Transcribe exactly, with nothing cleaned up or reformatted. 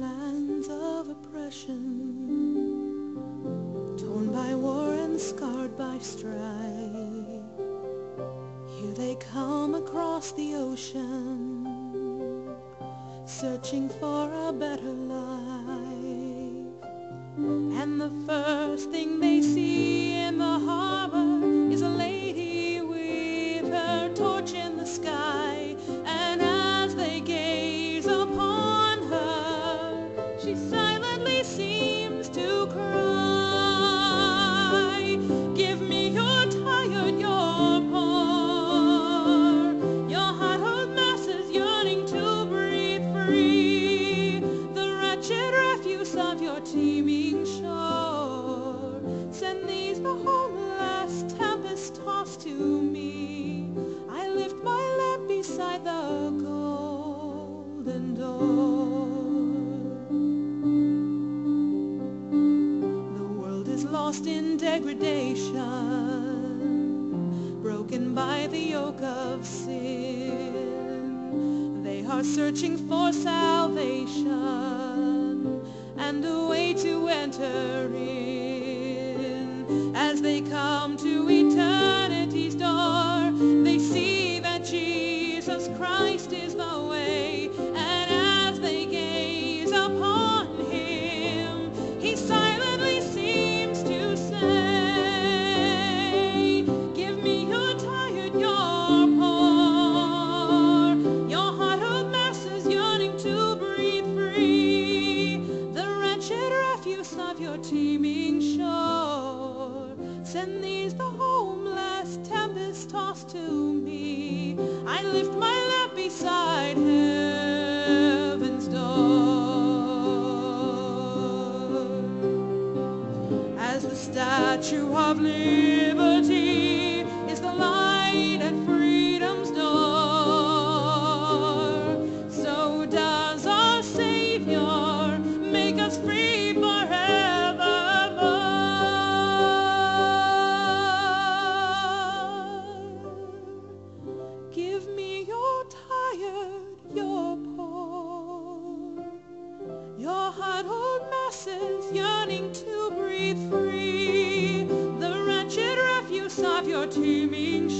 lands of oppression, torn by war and scarred by strife. Here they come across the ocean, searching for a better life. And the first thing they see in the harbor is a lady with her torch in the sky. And as they gaze upon her, she silently seems to cry, "Give me your tired, your poor, your heart-old masses yearning to breathe free, the wretched refuse of your teeming shore. Send these the homeless, tempest-tossed to me. I lift my lamp beside the golden door." The world is lost in degradation, broken by the yoke of sin. They are searching for salvation and a way to enter in. As they come to eternity's door, they see that Jesus Christ is the way. And as they gaze upon him, he silently seems to say, "Give me your tired, your poor, your heart-old masses yearning to breathe free, the wretched refuse of your teeming shore. Send these the homeless, tempest-tossed to me. I lift my lamp beside heaven's door." As the Statue of Liberty is the light at freedom's door, so does our Savior make us free forevermore. Give me your tired, your poor, your heart-old masses yearning to breathe free, the wretched refuse of your teeming